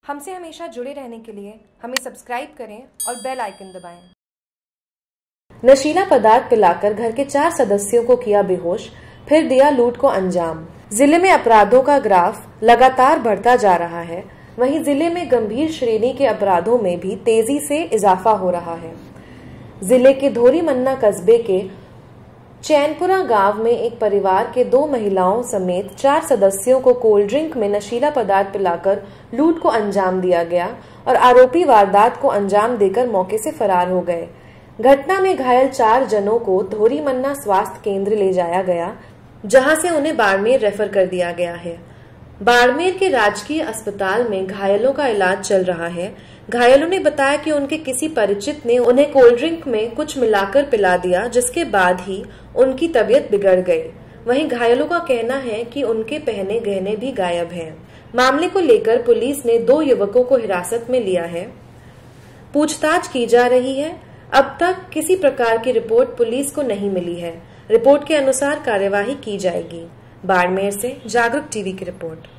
हमसे हमेशा जुड़े रहने के लिए हमें सब्सक्राइब करें और बेल आइकन दबाएं। नशीला पदार्थ पिलाकर घर के 4 सदस्यों को किया बेहोश, फिर दिया लूट को अंजाम। जिले में अपराधों का ग्राफ लगातार बढ़ता जा रहा है। वहीं जिले में गंभीर श्रेणी के अपराधों में भी तेजी से इजाफा हो रहा है। जिले के धोरीमन्ना कस्बे के चैनपुरा गांव में एक परिवार के 2 महिलाओं समेत 4 सदस्यों को कोल्ड ड्रिंक में नशीला पदार्थ पिलाकर लूट को अंजाम दिया गया और आरोपी वारदात को अंजाम देकर मौके से फरार हो गए। घटना में घायल 4 जनों को धोरीमन्ना स्वास्थ्य केंद्र ले जाया गया, जहां से उन्हें बाड़मेर रेफर कर दिया गया है। बाड़मेर के राजकीय अस्पताल में घायलों का इलाज चल रहा है। घायलों ने बताया कि उनके किसी परिचित ने उन्हें कोल्ड ड्रिंक में कुछ मिलाकर पिला दिया, जिसके बाद ही उनकी तबीयत बिगड़ गई। वहीं घायलों का कहना है कि उनके पहने गहने भी गायब हैं। मामले को लेकर पुलिस ने 2 युवकों को हिरासत में लिया है। पूछताछ की जा रही है। अब तक किसी प्रकार की रिपोर्ट पुलिस को नहीं मिली है। रिपोर्ट के अनुसार कार्यवाही की जाएगी। बाड़मेर से जागरूक टीवी की रिपोर्ट।